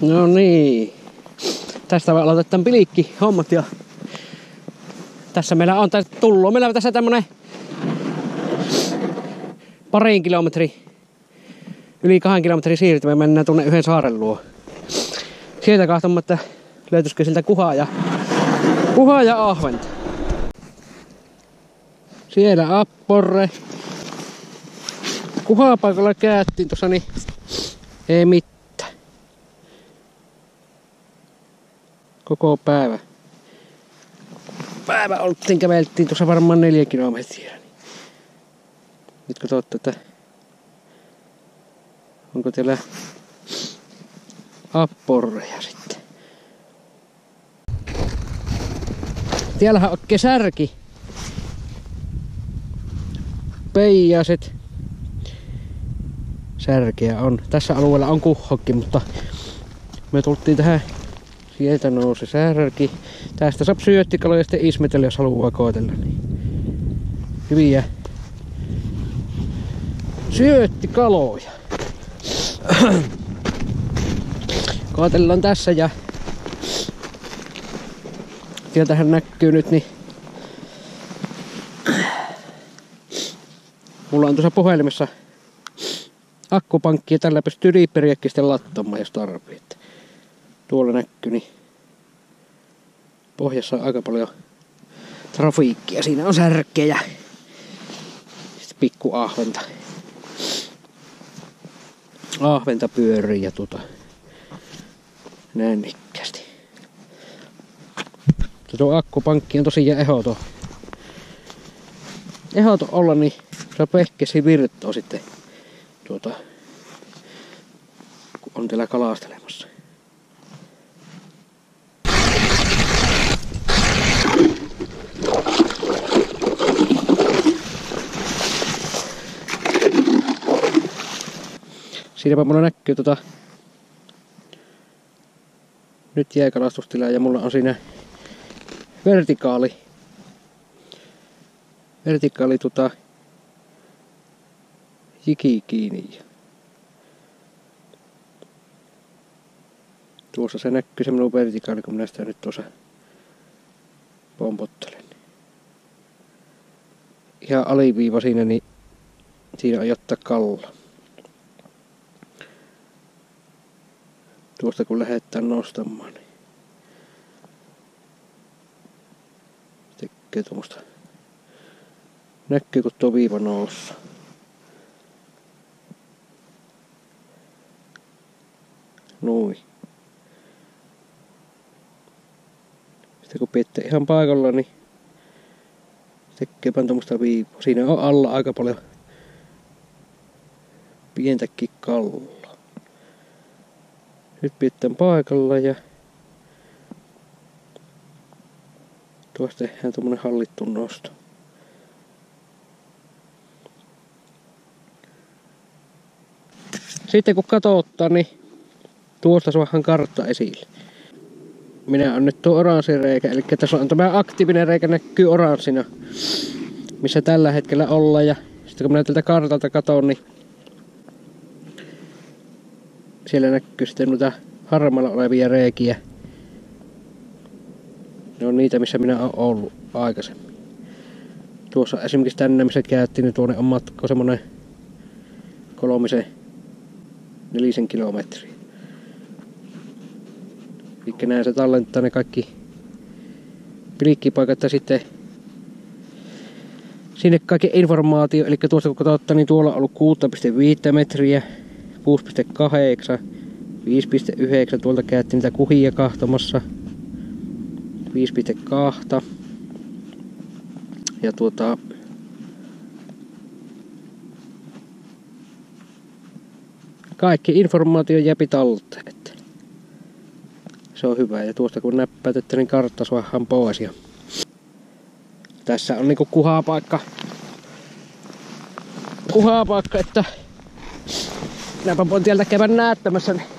No niin. Tästä voi aloitetaan pilikki hommat ja tässä meillä on tullut. Meillä on tässä tämmönen parin kilometri, yli 2 kilometrin siirtymä. Mennään tuonne yhden saaren luo. Sieltä katsomme, että löytyisikö siltä kuhaa ja ahventa. Siellä apporre. Kuhapaikalla käyttiin tuossa, niin ei mitään. Koko päivä. Käveltiin tuossa varmaan 4 kilometriä. Nyt katsotte, että onko teillä apporreja sitten. Tiellähän on särki. Peijaset. Särkeä on. Tässä alueella on kuhhokki, mutta me tultiin tähän. Sieltä nousi särki. Tästä saa syöttikaloja ja sitten ismetellä, jos haluaa koetella. Niin. Hyviä syöttikaloja. Koetellaan tässä ja sieltähän näkyy nyt, niin mulla on tuossa puhelimessa akkupankki ja tällä pystyy riipperiäkin sitten lattamaan, jos tarvitsee. Tuolla näkyy, niin pohjassa on aika paljon trafiikkia. Siinä on särkejä. Sitten pikku ahventa. Ahventa pyörii ja näin nikkästi. Tuo akkupankki on tosiaan ehdoton. Ehdoton olla, niin se pehkesi virtoo sitten kun on teillä kalastelemassa. Siinäpä mulla näkyy nyt jääkalastustila ja mulla on siinä vertikaali jiki kiinni. Tuossa se näkyy se minun vertikaali, kun minä sitä nyt tuossa pompottelen. Ihan aliviiva siinä, niin siinä on jotta kalla. Tuosta kun lähdetään nostamaan, niin tekee tuommoista. Näkyy kun tuo viiva noussa. Noin. Sitten kun pidätte ihan paikalla, niin tekeepä tuommoista viivaa. Siinä on alla aika paljon pientäkin kallaa. Nyt pidetään paikalla ja tuosta tehdään tuommoinen hallittu nosto. Sitten kun katsotaan, niin tuosta saadaan kartta esille. Minä on nyt tuo oranssi reikä, eli tässä on tämä aktiivinen reikä, näkyy oranssina, missä tällä hetkellä ollaan. Ja sitten kun minä tältä kartalta katson, niin siellä näkyy sitten noita harmaalla olevia reikiä. Ne on niitä, missä minä olen ollut aikaisemmin. Tuossa esimerkiksi tänne, missä käytiin, niin tuonne on matka semmonen 3-4 kilometriä. Eli näin se tallentaa ne kaikki pilikkipaikat ja sitten sinne kaikki informaatio. Eli tuosta kun katsotaan, niin tuolla on ollut 6,5 metriä, 6,8, 5,9. Tuolta käytiin niitä kuhia kahtomassa. 5,2. Ja kaikki informaatio jääpi talteen. Se on hyvä. Ja tuosta kun näppäytettä, niin kartta suohaan pois. Ja tässä on niinku kuhapaikka, että minäpä voin tieltä käydä näyttämässä. Niin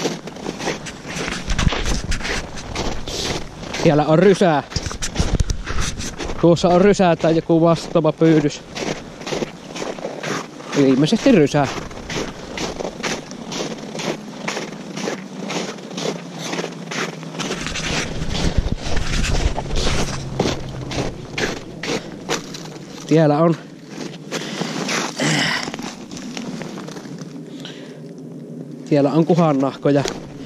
siellä on rysää. Tuossa on rysää tai joku vastaava pyydys. Ilmeisesti rysää. Siellä on kuhannahkoja.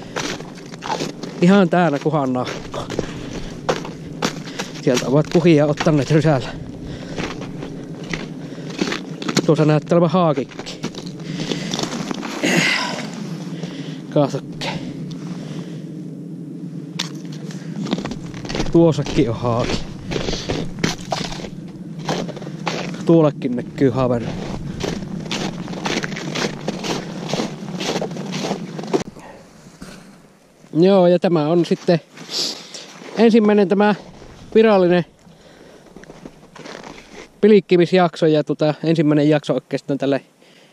Ihan täynnä kuhannahko. Sieltä ovat kuhia ottaneet rysällä. Tuossa näyttää olevan haakikki. Katsokke. Tuossakin on haaki. Tuollekin näkyy haveri. Joo, ja tämä on sitten ensimmäinen tämä virallinen pilkkimisjakso ja ensimmäinen jakso oikeastaan tälle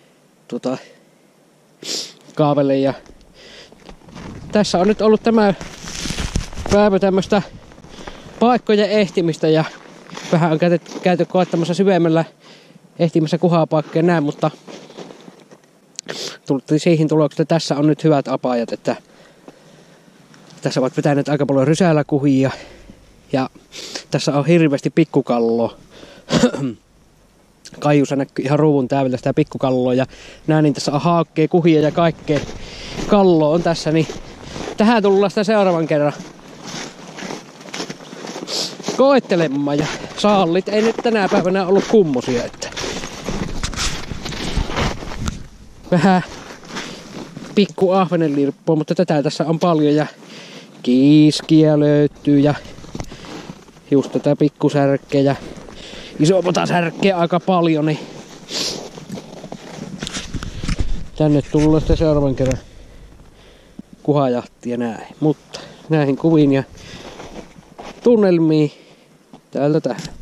kaavelle. Ja tässä on nyt ollut tämä päivä tämmöstä paikkojen ehtimistä ja vähän on käyty koettamassa syvemmällä ehtimässä kuhapaikkoja näin, mutta tultiin siihen tulokseen, että tässä on nyt hyvät apajat, että tässä ovat vetäneet aika paljon rysällä kuhia ja tässä on hirveästi pikkukalloa. Kaijussa näkyy ihan ruuvun täydeltä sitä pikkukalloa ja näin, niin tässä on haakkea, kuhia ja kaikkea kalloa on tässä, niin tähän tullaan sitä seuraavan kerran koettelemaan ja saallit ei nyt tänä päivänä ollut kummosia, että vähän pikku ahvenenlirppua, mutta tätä tässä on paljon ja kiiskiä löytyy ja just tätä pikkusärkkeä ja isompaa särkkeä aika paljon, niin tänne tullaan sitten seuraavan kerran kuhajahtia näin. Mutta näihin kuviin ja tunnelmiin täältä tähän.